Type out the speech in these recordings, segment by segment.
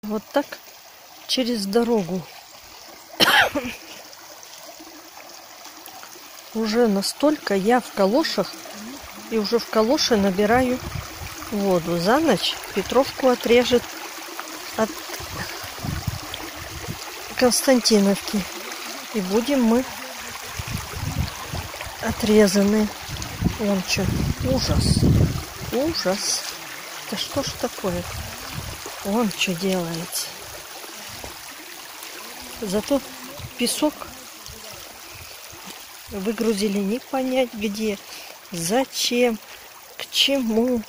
Вот так через дорогу. Уже настолько я в калошах, и уже в калоши набираю воду. За ночь Петровку отрежет от Константиновки. И будем мы отрезаны. Вон что. Ужас. Ужас. Да что ж такое? Вон что делается. Зато песок выгрузили не понять где, зачем, к чему,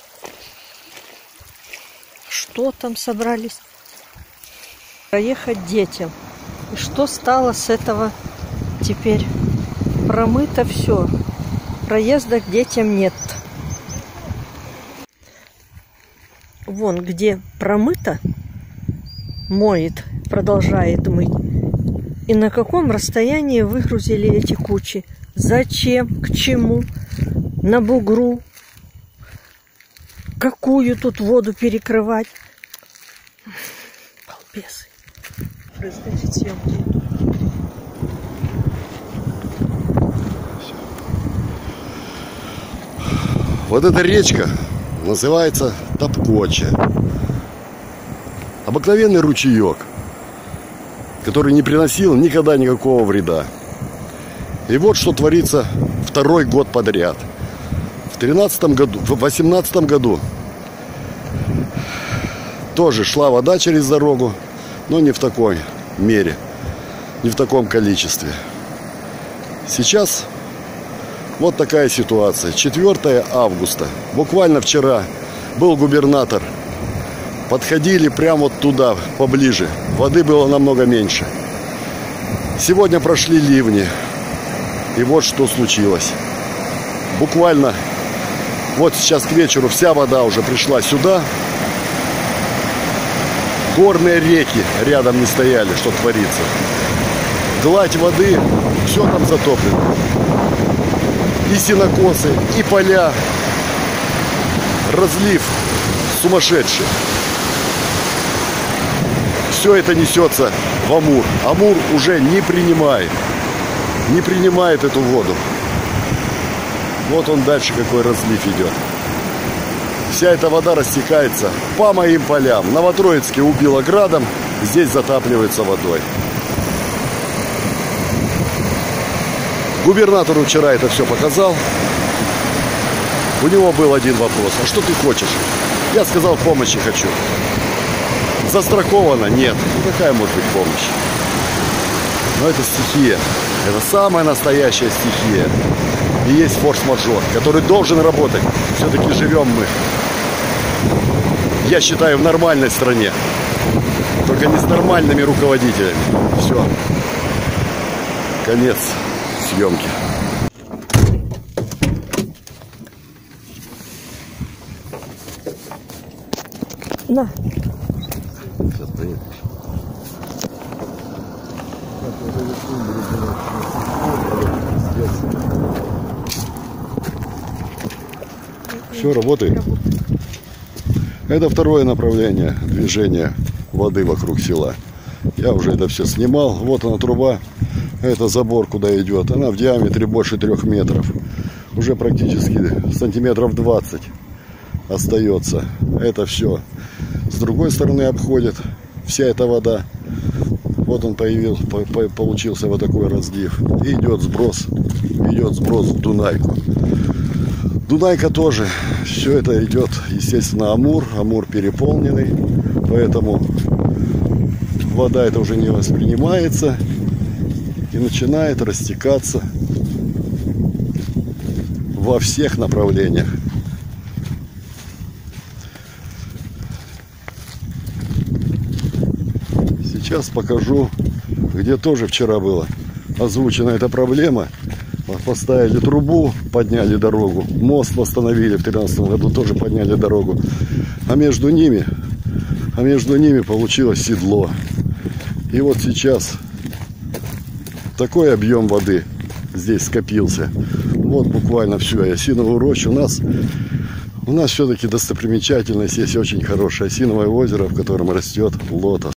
что там собрались проехать детям. И что стало с этого теперь? Промыто все. Проезда к детям нет. Вон где промыто, моет, продолжает мыть. И на каком расстоянии выгрузили эти кучи? Зачем? К чему? На бугру? Какую тут воду перекрывать? Балбесы. Разрешить съемки. Вот эта речка называется Топкоча. Обыкновенный ручеек, который не приносил никогда никакого вреда. И вот что творится второй год подряд. В 2018 году тоже шла вода через дорогу, но не в такой мере, не в таком количестве. Сейчас вот такая ситуация. 4 августа. Буквально вчера был губернатор. Подходили прямо вот туда, поближе. Воды было намного меньше. Сегодня прошли ливни. И вот что случилось. Буквально вот сейчас к вечеру вся вода уже пришла сюда. Горные реки рядом не стояли, что творится. Гладь воды, все там затоплено. И сенокосы, и поля. Разлив сумасшедший. Все это несется в Амур. Амур уже не принимает эту воду. Вот он дальше какой разлив идет. Вся эта вода растекается по моим полям. Новотроицке убило градом, здесь затапливается водой. Губернатору вчера это все показал. У него был один вопрос: а что ты хочешь? Я сказал, помощи хочу. Застраховано? Нет. Ну какая может быть помощь? Но это стихия. Это самая настоящая стихия. И есть форс-мажор, который должен работать. Все-таки живем мы, я считаю, в нормальной стране. Только не с нормальными руководителями. Все. Конец съемки. На. Сейчас поедешь. Все работает. Это второе направление движения воды вокруг села. Я уже это все снимал. Вот она труба. Это забор, куда идет. Она в диаметре больше 3 метров. Уже практически сантиметров 20 остается. Это все. С другой стороны обходит вся эта вода. Вот он получился вот такой разлив. И идет сброс в Дунайку. Дунайка тоже. Все это идет, естественно, Амур. Амур переполненный. Поэтому вода это уже не воспринимается. И начинает растекаться во всех направлениях. Сейчас покажу, где тоже вчера была озвучена эта проблема. Поставили трубу, подняли дорогу. Мост восстановили в 2013 году, тоже подняли дорогу. А между ними получилось седло. И вот сейчас такой объем воды здесь скопился. Вот буквально всю осиновую рощу. У нас все-таки достопримечательность есть очень хорошая. Осиновое озеро, в котором растет лотос.